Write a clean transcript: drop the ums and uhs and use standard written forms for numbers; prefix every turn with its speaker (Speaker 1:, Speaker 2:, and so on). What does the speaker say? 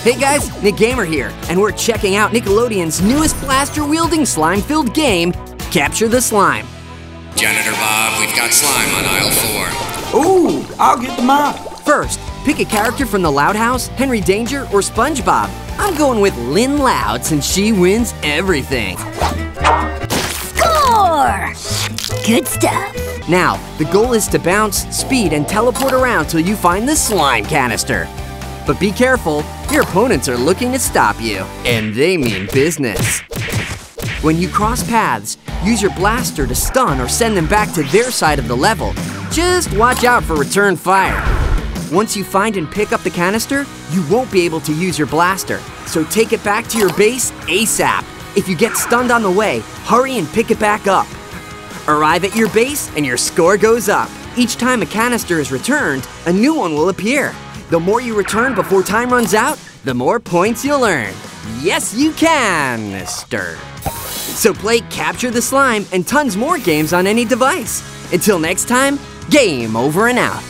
Speaker 1: Hey guys, Nick Gamer here, and we're checking out Nickelodeon's newest blaster-wielding slime-filled game, Capture the Slime.
Speaker 2: Janitor Bob, we've got slime on aisle 4.
Speaker 3: Ooh, I'll get the mop.
Speaker 1: First, pick a character from the Loud House, Henry Danger, or SpongeBob. I'm going with Lynn Loud since she wins everything.
Speaker 4: Score! Good stuff.
Speaker 1: Now, the goal is to bounce, speed, and teleport around till you find the slime canister. But be careful, your opponents are looking to stop you, and they mean business. When you cross paths, use your blaster to stun or send them back to their side of the level. Just watch out for return fire. Once you find and pick up the canister, you won't be able to use your blaster, so take it back to your base ASAP. If you get stunned on the way, hurry and pick it back up. Arrive at your base and your score goes up. Each time a canister is returned, a new one will appear. The more you return before time runs out, the more points you'll earn. Yes, you can, mister. So play Capture the Slime and tons more games on any device. Until next time, game over and out.